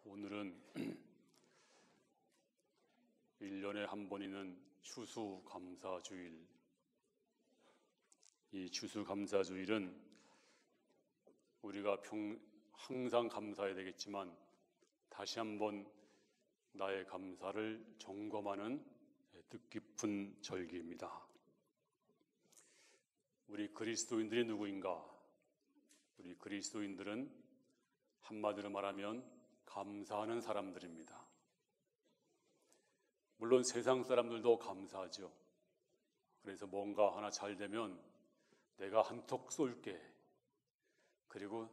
오늘은 1년에 한 번이는 추수감사주일. 이 추수감사주일은 우리가 항상 감사해야 되겠지만 다시 한번 나의 감사를 점검하는 뜻깊은 절기입니다. 우리 그리스도인들이 누구인가? 우리 그리스도인들은 한마디로 말하면 감사하는 사람들입니다. 물론 세상 사람들도 감사하죠. 그래서 뭔가 하나 잘 되면 내가 한턱 쏠게, 그리고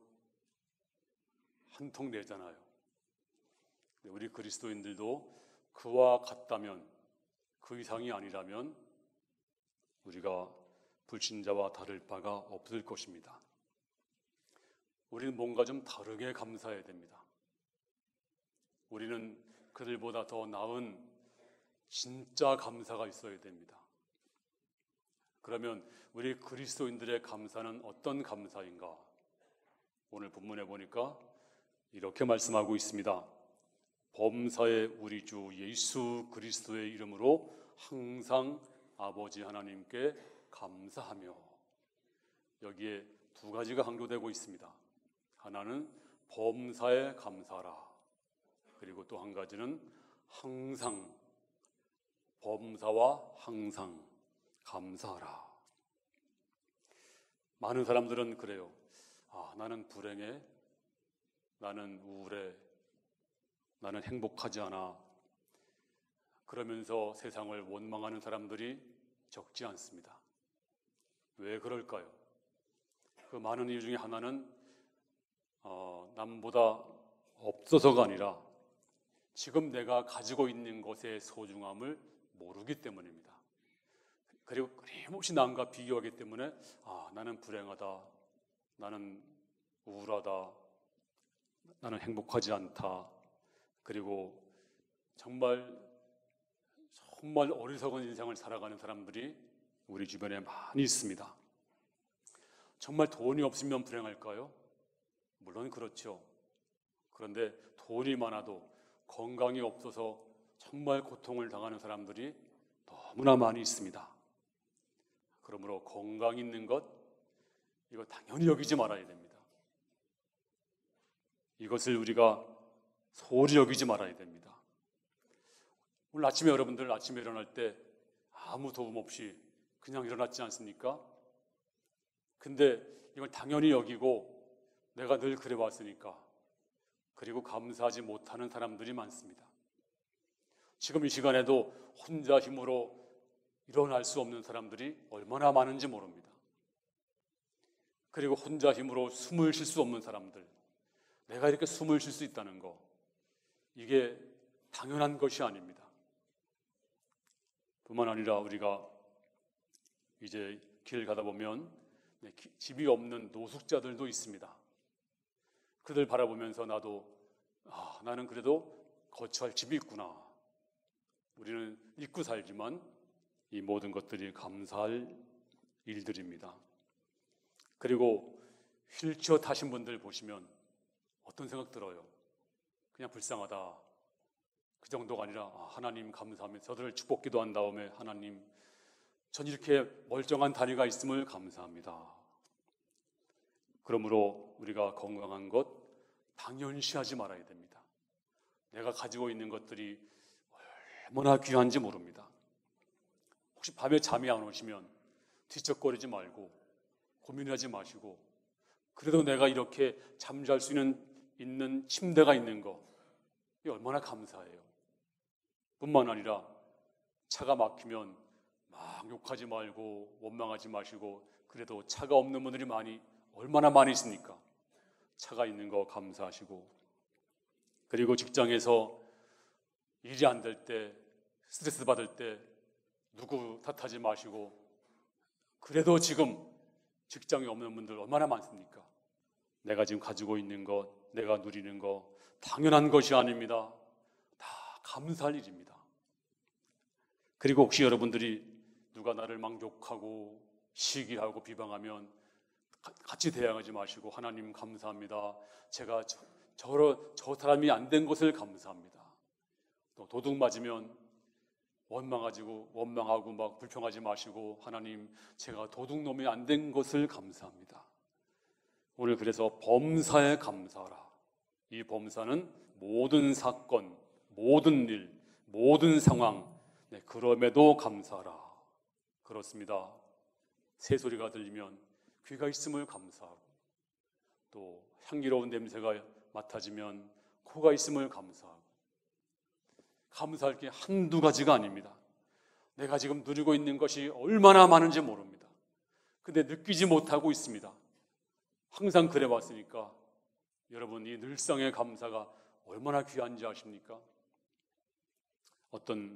한 통 내잖아요. 우리 그리스도인들도 그와 같다면, 그 이상이 아니라면 우리가 불신자와 다를 바가 없을 것입니다. 우리는 뭔가 좀 다르게 감사해야 됩니다. 우리는 그들보다 더 나은 진짜 감사가 있어야 됩니다. 그러면 우리 그리스도인들의 감사는 어떤 감사인가? 오늘 본문에 보니까 이렇게 말씀하고 있습니다. 범사의 우리 주 예수 그리스도의 이름으로 항상 아버지 하나님께 감사하며. 여기에 두 가지가 강조되고 있습니다. 하나는 범사에 감사하라. 그리고 또 한 가지는 항상, 범사와 항상 감사하라. 많은 사람들은 그래요. 나는 불행해, 나는 우울해, 나는 행복하지 않아. 그러면서 세상을 원망하는 사람들이 적지 않습니다. 왜 그럴까요? 그 많은 이유 중에 하나는 남보다 없어서가 아니라 지금 내가 가지고 있는 것의 소중함을 모르기 때문입니다. 그리고 끊임없이 남과 비교하기 때문에 나는 불행하다, 나는 우울하다, 나는 행복하지 않다. 그리고 정말 어리석은 인생을 살아가는 사람들이 우리 주변에 많이 있습니다. 정말 돈이 없으면 불행할까요? 물론 그렇죠. 그런데 돈이 많아도 건강이 없어서 정말 고통을 당하는 사람들이 너무나 많이 있습니다. 그러므로 건강 있는 것, 이거 당연히 여기지 말아야 됩니다. 이것을 우리가 소홀히 여기지 말아야 됩니다. 오늘 아침에 여러분들 아침에 일어날 때 아무 도움 없이 그냥 일어났지 않습니까? 근데 이걸 당연히 여기고 내가 늘 그래왔으니까, 그리고 감사하지 못하는 사람들이 많습니다. 지금 이 시간에도 혼자 힘으로 일어날 수 없는 사람들이 얼마나 많은지 모릅니다. 그리고 혼자 힘으로 숨을 쉴 수 없는 사람들, 내가 이렇게 숨을 쉴 수 있다는 거, 이게 당연한 것이 아닙니다. 뿐만 아니라 우리가 이제 길 가다 보면 집이 없는 노숙자들도 있습니다. 그들 바라보면서 나는 그래도 거처할 집이 있구나. 우리는 잊고 살지만 이 모든 것들이 감사할 일들입니다. 그리고 휠체어 타신 분들 보시면 어떤 생각 들어요? 그냥 불쌍하다, 그 정도가 아니라 하나님 감사하며 저들을 축복기도 한 다음에 하나님, 전 이렇게 멀쩡한 다리가 있음을 감사합니다. 그러므로 우리가 건강한 것 당연시하지 말아야 됩니다. 내가 가지고 있는 것들이 얼마나 귀한지 모릅니다. 혹시 밤에 잠이 안 오시면 뒤척거리지 말고 고민하지 마시고, 그래도 내가 이렇게 잠잘 수 있는 침대가 있는 거, 이게 얼마나 감사해요. 뿐만 아니라 차가 막히면 막 욕하지 말고 원망하지 마시고, 그래도 차가 없는 분들이 얼마나 많이 있습니까? 차가 있는 거 감사하시고, 그리고 직장에서 일이 안 될 때, 스트레스 받을 때 누구 탓하지 마시고, 그래도 지금 직장에 없는 분들 얼마나 많습니까? 내가 지금 가지고 있는 것, 내가 누리는 것 당연한 것이 아닙니다. 다 감사할 일입니다. 그리고 혹시 여러분들이 누가 나를 막 욕하고 시기하고 비방하면 같이 대항하지 마시고, 하나님 감사합니다. 제가 저 사람이 안 된 것을 감사합니다. 또 도둑 맞으면 원망하고 막 불평하지 마시고, 하나님, 제가 도둑놈이 안 된 것을 감사합니다. 오늘 그래서 범사에 감사하라. 이 범사는 모든 사건, 모든 일, 모든 상황, 그럼에도 감사하라. 그렇습니다. 새소리가 들리면 귀가 있음을 감사하고, 또 향기로운 냄새가 맡아지면 코가 있음을 감사하고, 감사할 게 한두 가지가 아닙니다. 내가 지금 누리고 있는 것이 얼마나 많은지 모릅니다. 근데 느끼지 못하고 있습니다. 항상 그래 왔으니까 여러분, 이 늘상의 감사가 얼마나 귀한지 아십니까? 어떤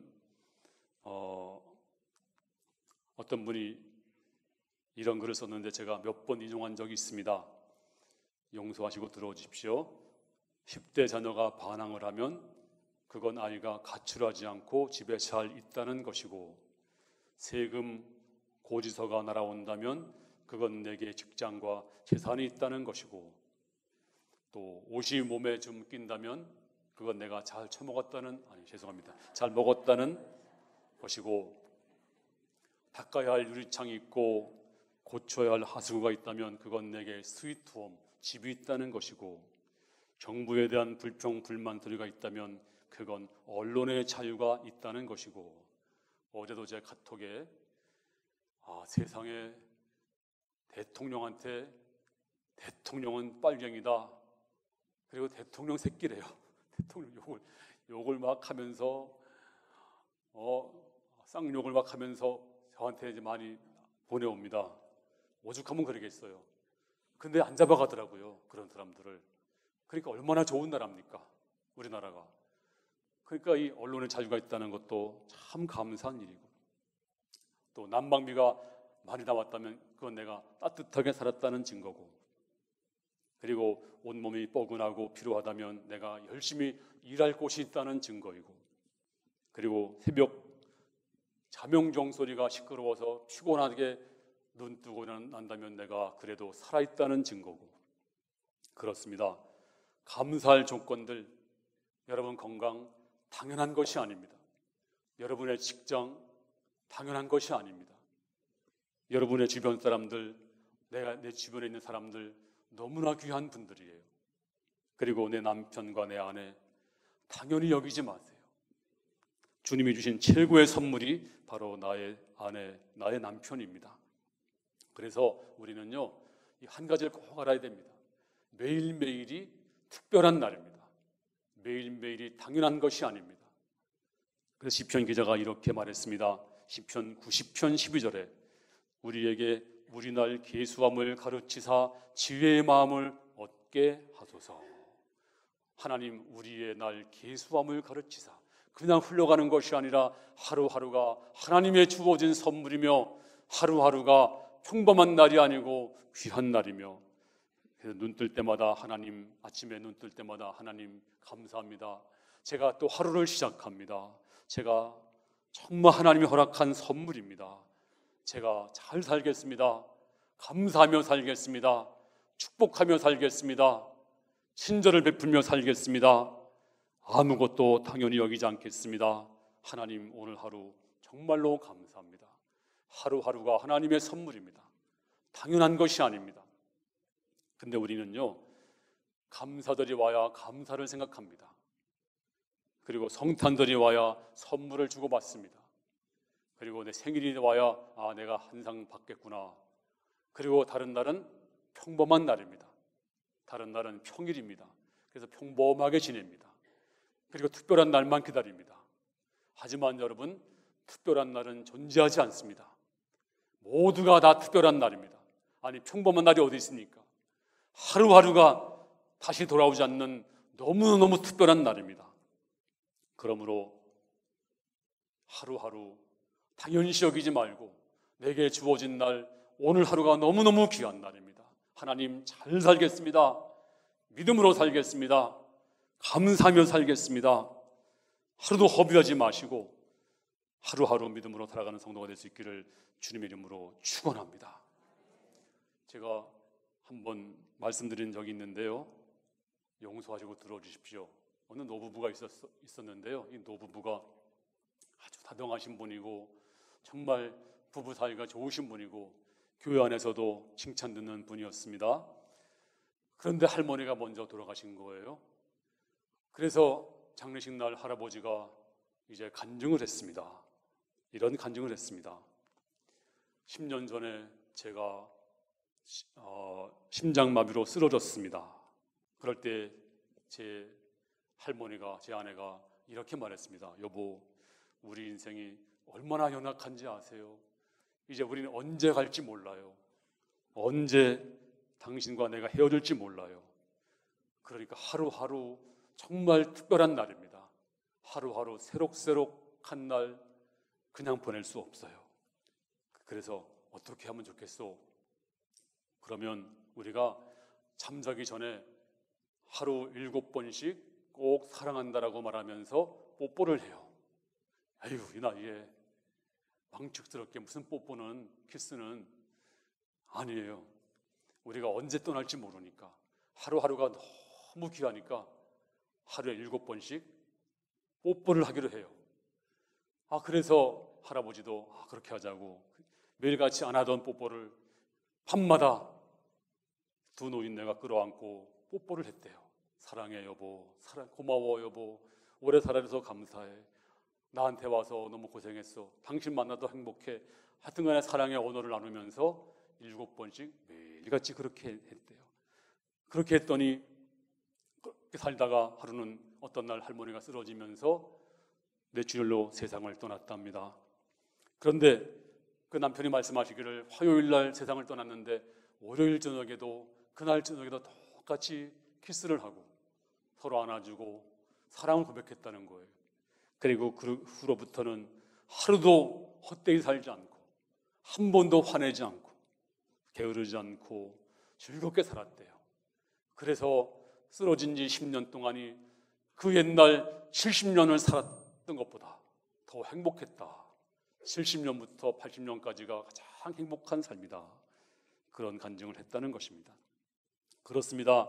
분이 이런 글을 썼는데 제가 몇 번 인용한 적이 있습니다. 용서하시고 들어주십시오. 10대 자녀가 반항을 하면 그건 아이가 가출하지 않고 집에 잘 있다는 것이고, 세금 고지서가 날아온다면 그건 내게 직장과 재산이 있다는 것이고, 또 옷이 몸에 좀 낀다면 그건 내가 잘 잘 먹었다는 것이고, 닦아야 할 유리창이 있고 고쳐야 할 하수구가 있다면 그건 내게 스위트홈, 집이 있다는 것이고, 정부에 대한 불평, 불만들이가 있다면 그건 언론의 자유가 있다는 것이고, 어제도 제 카톡에 세상에 대통령한테 대통령은 빨갱이다, 그리고 대통령 새끼래요. 대통령 욕을 막 하면서 쌍욕을 막 하면서 저한테 이제 많이 보내옵니다. 오죽하면 그러겠어요. 근데 안 잡아가더라고요, 그런 사람들을. 그러니까 얼마나 좋은 나라입니까, 우리나라가. 그러니까 이 언론의 자유가 있다는 것도 참 감사한 일이고, 또 난방비가 많이 나왔다면 그건 내가 따뜻하게 살았다는 증거고, 그리고 온몸이 뻐근하고 피로하다면 내가 열심히 일할 곳이 있다는 증거이고, 그리고 새벽 자명종 소리가 시끄러워서 피곤하게 눈 뜨고 난다면 내가 그래도 살아있다는 증거고, 그렇습니다. 감사할 조건들, 여러분 건강 당연한 것이 아닙니다. 여러분의 직장 당연한 것이 아닙니다. 여러분의 주변 사람들, 내 주변에 있는 사람들 너무나 귀한 분들이에요. 그리고 내 남편과 내 아내 당연히 여기지 마세요. 주님이 주신 최고의 선물이 바로 나의 아내, 나의 남편입니다. 그래서 우리는요, 이 한 가지를 꼭 알아야 됩니다. 매일매일이 특별한 날입니다. 매일매일이 당연한 것이 아닙니다. 그래서 시편 기자가 이렇게 말했습니다. 시편 90편 12절에 우리에게 우리 날 계수함을 가르치사 지혜의 마음을 얻게 하소서. 하나님, 우리의 날 계수함을 가르치사, 그냥 흘러가는 것이 아니라 하루하루가 하나님의 주어진 선물이며, 하루하루가 평범한 날이 아니고 귀한 날이며, 그래서 눈 뜰 때마다 하나님, 아침에 눈 뜰 때마다 하나님 감사합니다. 제가 또 하루를 시작합니다. 제가 정말 하나님이 허락한 선물입니다. 제가 잘 살겠습니다. 감사하며 살겠습니다. 축복하며 살겠습니다. 친절을 베풀며 살겠습니다. 아무것도 당연히 여기지 않겠습니다. 하나님, 오늘 하루 정말로 감사합니다. 하루하루가 하나님의 선물입니다. 당연한 것이 아닙니다. 근데 우리는요, 감사들이 와야 감사를 생각합니다. 그리고 성탄들이 와야 선물을 주고받습니다. 그리고 내 생일이 와야 내가 한 상 받겠구나. 그리고 다른 날은 평범한 날입니다. 다른 날은 평일입니다. 그래서 평범하게 지냅니다. 그리고 특별한 날만 기다립니다. 하지만 여러분, 특별한 날은 존재하지 않습니다. 모두가 다 특별한 날입니다. 아니, 평범한 날이 어디 있습니까? 하루하루가 다시 돌아오지 않는 너무너무 특별한 날입니다. 그러므로 하루하루 당연시 여기지 말고 내게 주어진 날, 오늘 하루가 너무너무 귀한 날입니다. 하나님, 잘 살겠습니다. 믿음으로 살겠습니다. 감사하며 살겠습니다. 하루도 허비하지 마시고 하루하루 믿음으로 살아가는 성도가 될 수 있기를 주님의 이름으로 축원합니다. 제가 한번 말씀드린 적이 있는데요, 용서하시고 들어주십시오. 어느 노부부가 있었는데요. 이 노부부가 아주 다정하신 분이고 정말 부부 사이가 좋으신 분이고 교회 안에서도 칭찬 듣는 분이었습니다. 그런데 할머니가 먼저 돌아가신 거예요. 그래서 장례식 날 할아버지가 이제 간증을 했습니다. 이런 간증을 했습니다. 10년 전에 제가 심장마비로 쓰러졌습니다. 그럴 때 제 할머니가, 제 아내가 이렇게 말했습니다. 여보, 우리 인생이 얼마나 연약한지 아세요? 이제 우리는 언제 갈지 몰라요. 언제 당신과 내가 헤어질지 몰라요. 그러니까 하루하루 정말 특별한 날입니다. 하루하루 새록새록한 날 그냥 보낼 수 없어요. 그래서 어떻게 하면 좋겠소? 그러면 우리가 잠자기 전에 하루 7번씩 꼭 사랑한다라고 말하면서 뽀뽀를 해요. 아유, 이 나이에 망측스럽게 무슨 뽀뽀는, 키스는 아니에요. 우리가 언제 떠날지 모르니까 하루하루가 너무 귀하니까 하루에 7번씩 뽀뽀를 하기로 해요. 그래서 할아버지도 그렇게 하자고 매일같이 안 하던 뽀뽀를 밤마다 두 노인네가 끌어안고 뽀뽀를 했대요. 사랑해 여보, 고마워 여보, 오래 살아줘서 감사해, 나한테 와서 너무 고생했어, 당신 만나도 행복해, 하여튼간에 사랑의 언어를 나누면서 7번씩 매일같이 그렇게 했대요. 그렇게 했더니 그렇게 살다가 하루는 어떤 날 할머니가 쓰러지면서 뇌출혈로 세상을 떠났답니다. 그런데 그 남편이 말씀하시기를 화요일 날 세상을 떠났는데 월요일 저녁에도, 그날 저녁에도 똑같이 키스를 하고 서로 안아주고 사랑을 고백했다는 거예요. 그리고 그 후로부터는 하루도 헛되이 살지 않고 한 번도 화내지 않고 게으르지 않고 즐겁게 살았대요. 그래서 쓰러진 지 10년 동안이 그 옛날 70년을 살았던 것보다 더 행복했다. 70년부터 80년까지가 가장 행복한 삶이다. 그런 간증을 했다는 것입니다. 그렇습니다.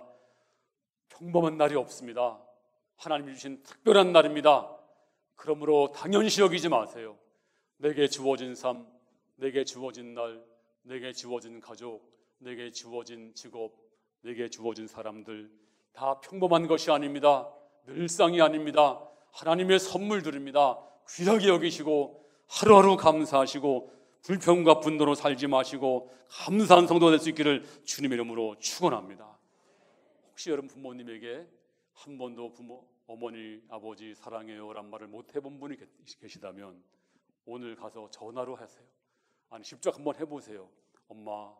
평범한 날이 없습니다. 하나님이 주신 특별한 날입니다. 그러므로 당연시 여기지 마세요. 내게 주어진 삶, 내게 주어진 날, 내게 주어진 가족, 내게 주어진 직업, 내게 주어진 사람들 다 평범한 것이 아닙니다. 늘상이 아닙니다. 하나님의 선물들입니다. 귀하게 여기시고 하루하루 감사하시고 불평과 분노로 살지 마시고 감사한 성도가 될 수 있기를 주님의 이름으로 축원합니다. 혹시 여러분 부모님에게 한 번도 어머니, 아버지 사랑해요 란 말을 못 해본 분이 계시다면 오늘 가서 전화로 하세요. 아니 직접 한번 해보세요. 엄마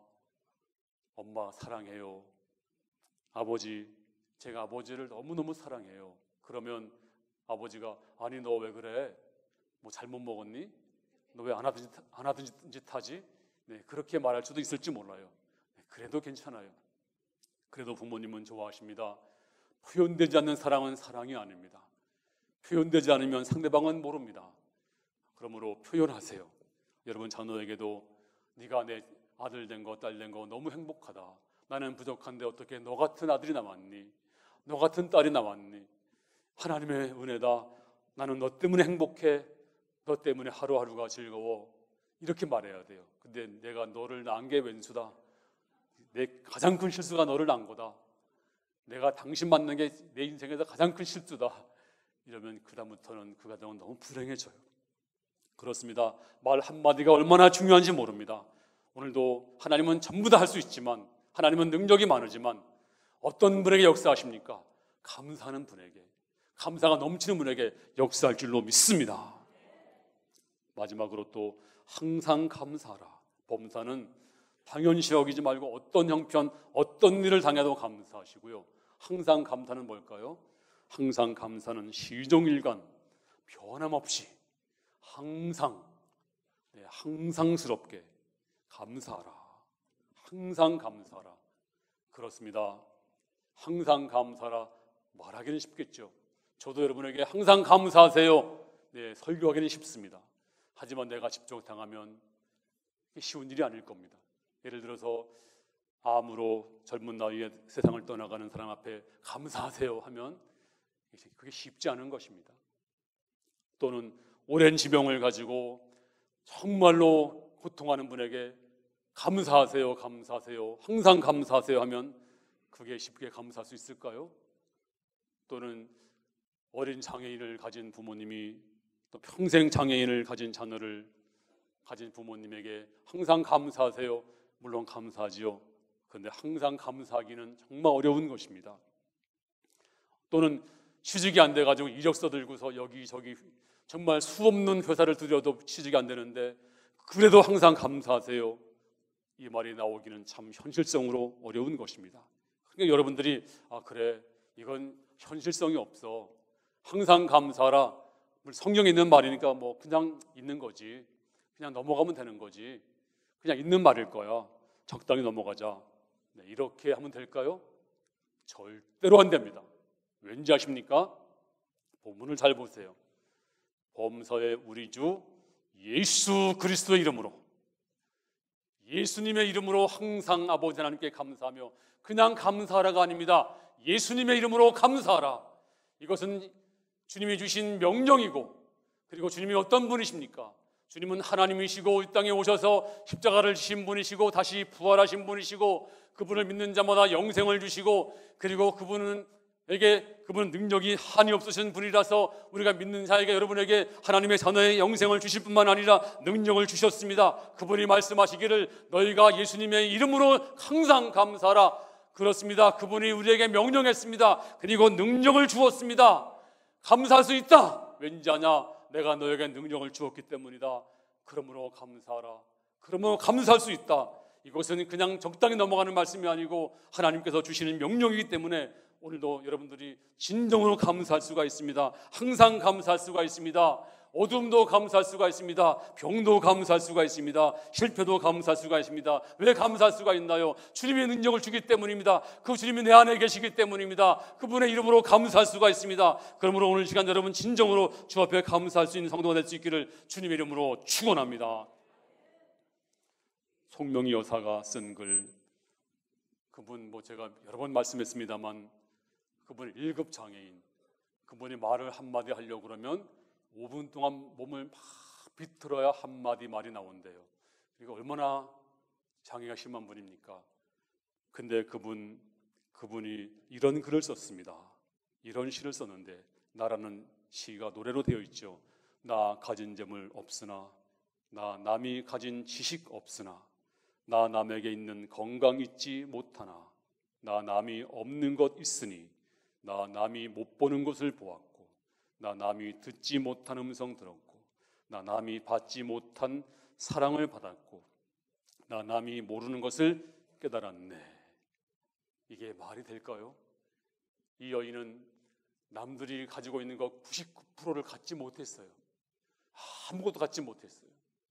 사랑해요. 아버지, 제가 아버지를 너무너무 사랑해요. 그러면 아버지가 아니 너 왜 그래? 뭐 잘못 먹었니? 너 왜 안 하던 짓 하지? 네, 그렇게 말할 수도 있을지 몰라요. 네, 그래도 괜찮아요. 그래도 부모님은 좋아하십니다. 표현되지 않는 사랑은 사랑이 아닙니다. 표현되지 않으면 상대방은 모릅니다. 그러므로 표현하세요. 여러분 자녀에게도 네가 내 아들 된 거, 딸 된 거 너무 행복하다. 나는 부족한데 어떻게 너 같은 아들이 나왔니? 너 같은 딸이 나왔니? 하나님의 은혜다. 나는 너 때문에 행복해. 너 때문에 하루하루가 즐거워. 이렇게 말해야 돼요. 근데 내가 너를 낳은 게 왼수다. 내 가장 큰 실수가 너를 낳은 거다. 내가 당신 만난 게 내 인생에서 가장 큰 실수다. 이러면 그다음부터는 그 가정은 너무 불행해져요. 그렇습니다. 말 한마디가 얼마나 중요한지 모릅니다. 오늘도 하나님은 전부 다 할 수 있지만, 하나님은 능력이 많으지만 어떤 분에게 역사하십니까? 감사하는 분에게, 감사가 넘치는 분에게 역사할 줄로 믿습니다. 마지막으로 또 항상 감사하라. 범사는 당연시 여기지 말고 어떤 형편, 어떤 일을 당해도 감사하시고요. 항상 감사는 뭘까요? 항상 감사는 시종일관 변함없이 항상, 항상스럽게 감사하라. 항상 감사하라. 그렇습니다. 항상 감사하라 말하기는 쉽겠죠. 저도 여러분에게 항상 감사하세요. 설교하기는 쉽습니다. 하지만 내가 직접 당하면 쉬운 일이 아닐 겁니다. 예를 들어서 암으로 젊은 나이에 세상을 떠나가는 사람 앞에 감사하세요 하면 그게 쉽지 않은 것입니다. 또는 오랜 지병을 가지고 정말로 고통하는 분에게 감사하세요, 감사하세요, 항상 감사하세요 하면 그게 쉽게 감사할 수 있을까요? 또는 어린 장애인을 가진 부모님이 또 평생 장애인을 가진 자녀를 가진 부모님에게 항상 감사하세요. 물론 감사하지요. 그런데 항상 감사하기는 정말 어려운 것입니다. 또는 취직이 안 돼가지고 이력서 들고서 여기저기 정말 수없는 회사를 들여도 취직이 안 되는데 그래도 항상 감사하세요. 이 말이 나오기는 참 현실성으로 어려운 것입니다. 그러니까 여러분들이 그래 이건 현실성이 없어. 항상 감사하라. 성경에 있는 말이니까 뭐 그냥 있는 거지. 그냥 넘어가면 되는 거지. 그냥 있는 말일 거야. 적당히 넘어가자. 네, 이렇게 하면 될까요? 절대로 안 됩니다. 왠지 아십니까? 본문을 잘 보세요. 범서의 우리 주 예수 그리스도의 이름으로, 예수님의 이름으로 항상 아버지 하나님께 감사하며, 그냥 감사하라가 아닙니다. 예수님의 이름으로 감사하라. 이것은 주님이 주신 명령이고, 그리고 주님이 어떤 분이십니까? 주님은 하나님이시고 이 땅에 오셔서 십자가를 지신 분이시고 다시 부활하신 분이시고, 그분을 믿는 자마다 영생을 주시고, 그리고 그분은 능력이 한이 없으신 분이라서 우리가 믿는 자에게, 여러분에게 하나님의 자녀의 영생을 주실 뿐만 아니라 능력을 주셨습니다. 그분이 말씀하시기를 너희가 예수님의 이름으로 항상 감사하라. 그렇습니다. 그분이 우리에게 명령했습니다. 그리고 능력을 주었습니다. 감사할 수 있다. 왠지 아냐? 내가 너에게 능력을 주었기 때문이다. 그러므로 감사하라. 그러므로 감사할 수 있다. 이것은 그냥 적당히 넘어가는 말씀이 아니고 하나님께서 주시는 명령이기 때문에 오늘도 여러분들이 진정으로 감사할 수가 있습니다. 항상 감사할 수가 있습니다. 어둠도 감사할 수가 있습니다. 병도 감사할 수가 있습니다. 실패도 감사할 수가 있습니다. 왜 감사할 수가 있나요? 주님의 능력을 주기 때문입니다. 그 주님이 내 안에 계시기 때문입니다. 그분의 이름으로 감사할 수가 있습니다. 그러므로 오늘 시간 여러분 진정으로 주 앞에 감사할 수 있는 성도가 될 수 있기를 주님의 이름으로 축원합니다. 송명희 여사가 쓴 글, 그분 제가 여러 번 말씀했습니다만 그분 1급 장애인, 그분이 말을 한마디 하려고 그러면 5분 동안 몸을 막 비틀어야 한마디 말이 나온대요. 그러니까 얼마나 장애가 심한 분입니까? 근데 그분이 이런 글을 썼습니다. 이런 시를 썼는데, 나라는 시가 노래로 되어 있죠. 나 가진 재물 없으나, 나 남이 가진 지식 없으나, 나 남에게 있는 건강 잊지 못하나, 나 남이 없는 것 있으니, 나 남이 못 보는 것을 보았고, 나 남이 듣지 못한 음성 들었고, 나 남이 받지 못한 사랑을 받았고, 나 남이 모르는 것을 깨달았네. 이게 말이 될까요? 이 여인은 남들이 가지고 있는 것 99%를 갖지 못했어요. 아무것도 갖지 못했어요.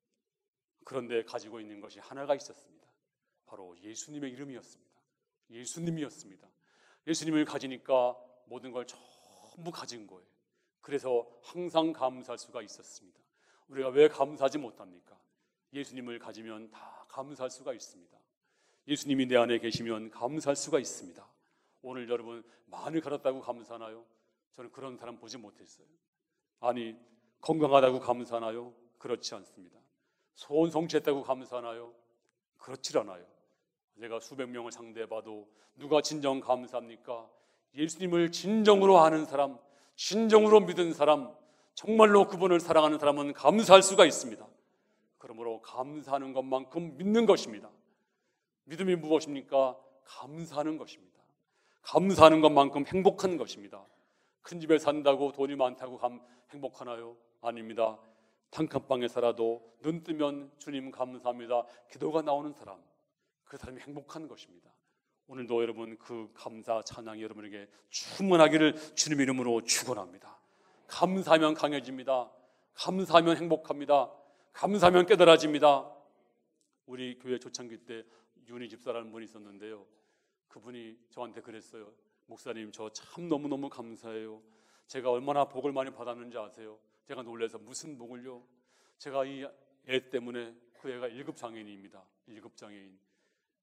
그런데 가지고 있는 것이 하나가 있었습니다. 바로 예수님의 이름이었습니다. 예수님이었습니다. 예수님을 가지니까 모든 걸 전부 가진 거예요. 그래서 항상 감사할 수가 있었습니다. 우리가 왜 감사하지 못합니까? 예수님을 가지면 다 감사할 수가 있습니다. 예수님이 내 안에 계시면 감사할 수가 있습니다. 오늘 여러분 많이 걸었다고 감사하나요? 저는 그런 사람 보지 못했어요. 아니, 건강하다고 감사하나요? 그렇지 않습니다. 소원 성취했다고 감사하나요? 그렇지 않아요. 제가 수백 명을 상대해봐도 누가 진정 감사합니까? 예수님을 진정으로 아는 사람, 진정으로 믿은 사람, 정말로 그분을 사랑하는 사람은 감사할 수가 있습니다. 그러므로 감사하는 것만큼 믿는 것입니다. 믿음이 무엇입니까? 감사하는 것입니다. 감사하는 것만큼 행복한 것입니다. 큰 집에 산다고 돈이 많다고 행복하나요? 아닙니다. 단칸방에 살아도 눈 뜨면 주님 감사합니다, 기도가 나오는 사람, 그 사람이 행복한 것입니다. 오늘도 여러분 그 감사 찬양이 여러분에게 충만하기를 주님 이름으로 축원합니다. 감사하면 강해집니다. 감사하면 행복합니다. 감사하면 깨달아집니다. 우리 교회 초창기 때 윤희 집사라는 분이 있었는데요, 그분이 저한테 그랬어요. 목사님, 저 참 너무너무 감사해요. 제가 얼마나 복을 많이 받았는지 아세요? 제가 놀라서 무슨 복을요? 제가 이 애 때문에, 그 애가 1급 장애인입니다. 1급 장애인.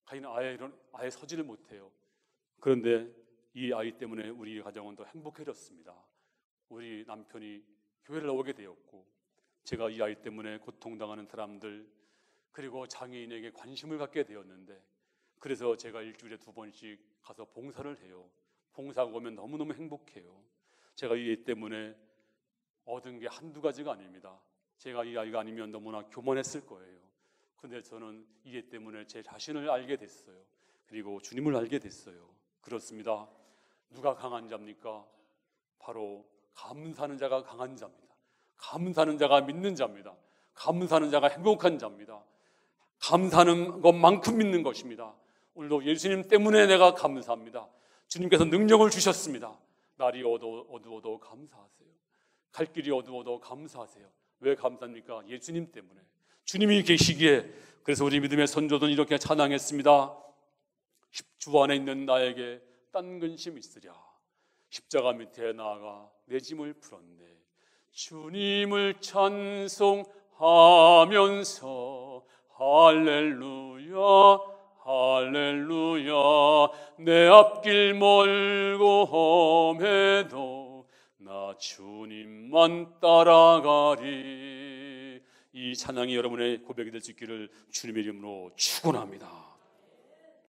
가인은 아예 서지를 못해요. 그런데 이 아이 때문에 우리 가정은 더 행복해졌습니다. 우리 남편이 교회를 나오게 되었고, 제가 이 아이 때문에 고통당하는 사람들 그리고 장애인에게 관심을 갖게 되었는데, 그래서 제가 일주일에 2번씩 가서 봉사를 해요. 봉사하고 오면 너무너무 행복해요. 제가 이 아이 때문에 얻은 게 한두 가지가 아닙니다. 제가 이 아이가 아니면 너무나 교만했을 거예요. 그런데 저는 이 아이 때문에 제 자신을 알게 됐어요. 그리고 주님을 알게 됐어요. 그렇습니다. 누가 강한 자입니까? 바로 감사하는 자가 강한 자입니다. 감사하는 자가 믿는 자입니다. 감사하는 자가 행복한 자입니다. 감사하는 것만큼 믿는 것입니다. 오늘도 예수님 때문에 내가 감사합니다. 주님께서 능력을 주셨습니다. 날이 어두워도 감사하세요. 갈 길이 어두워도 감사하세요. 왜 감사합니까? 예수님 때문에. 주님이 계시기에. 그래서 우리 믿음의 선조들은 이렇게 찬양했습니다. 주 안에 있는 나에게 딴 근심 있으랴. 십자가 밑에 나아가 내 짐을 풀었네. 주님을 찬송하면서 할렐루야 할렐루야. 내 앞길 멀고 험해도 나 주님만 따라가리. 이 찬양이 여러분의 고백이 될 수 있기를 주님의 이름으로 축원합니다.